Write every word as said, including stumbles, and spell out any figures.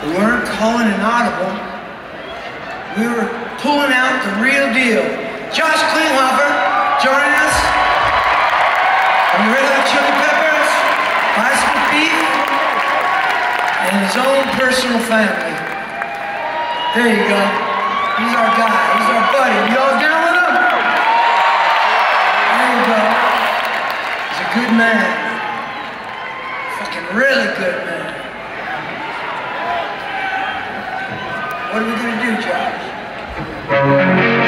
We weren't calling an audible. We were pulling out the real deal. Josh Klinghoffer joining us from the Red Hot Chili Peppers, Bicycle Beef, and his own personal family. There you go. He's our guy. He's our buddy. You all down with him? There you go. He's a good man. Fucking really good man. What are we gonna do, Josh?